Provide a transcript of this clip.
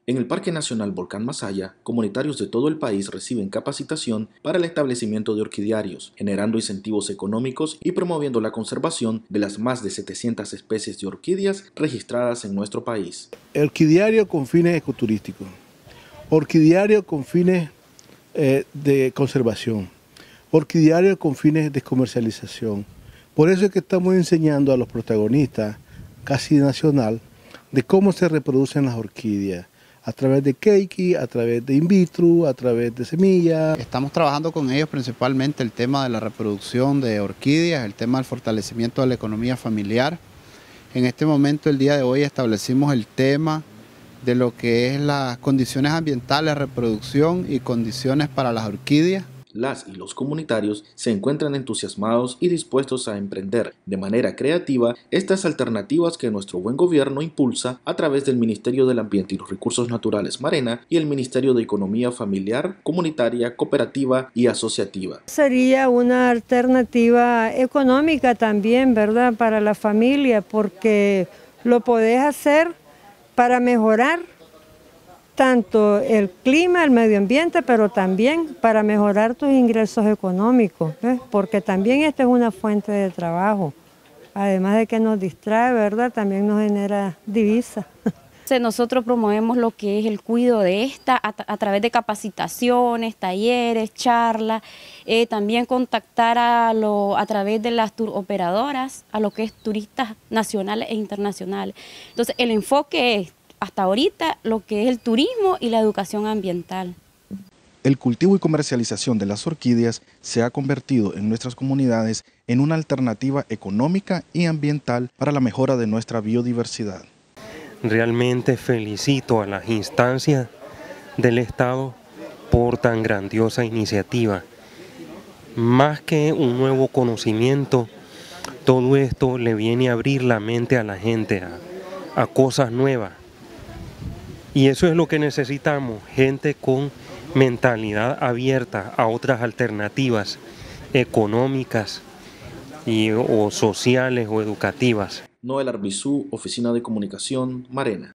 En el Parque Nacional Volcán Masaya, comunitarios de todo el país reciben capacitación para el establecimiento de orquidiarios, generando incentivos económicos y promoviendo la conservación de las más de 700 especies de orquídeas registradas en nuestro país. Orquidiario con fines ecoturísticos, orquidiario con fines de conservación, orquidiario con fines de comercialización. Por eso es que estamos enseñando a los protagonistas, casi nacional, de cómo se reproducen las orquídeas, a través de keiki, a través de in vitro, a través de semillas. Estamos trabajando con ellos principalmente el tema de la reproducción de orquídeas, el tema del fortalecimiento de la economía familiar. En este momento, el día de hoy, establecimos el tema de lo que es las condiciones ambientales de reproducción y condiciones para las orquídeas. Las y los comunitarios se encuentran entusiasmados y dispuestos a emprender de manera creativa estas alternativas que nuestro buen gobierno impulsa a través del Ministerio del Ambiente y los Recursos Naturales Marena y el Ministerio de Economía Familiar, Comunitaria, Cooperativa y Asociativa. Sería una alternativa económica también, ¿verdad?, para la familia, porque lo podés hacer para mejorar tanto el clima, el medio ambiente, pero también para mejorar tus ingresos económicos, ¿ves? Porque también esta es una fuente de trabajo. Además de que nos distrae, ¿verdad?, también nos genera divisas. Nosotros promovemos lo que es el cuidado de esta a través de capacitaciones, talleres, charlas, también contactar a través de las tour operadoras, a lo que es turistas nacionales e internacionales. Entonces el enfoque es hasta ahorita lo que es el turismo y la educación ambiental. El cultivo y comercialización de las orquídeas se ha convertido en nuestras comunidades en una alternativa económica y ambiental para la mejora de nuestra biodiversidad. Realmente felicito a las instancias del Estado por tan grandiosa iniciativa. Más que un nuevo conocimiento, todo esto le viene a abrir la mente a la gente a cosas nuevas. Y eso es lo que necesitamos, gente con mentalidad abierta a otras alternativas económicas o sociales o educativas. Noel Arbizú, Oficina de Comunicación, Marena.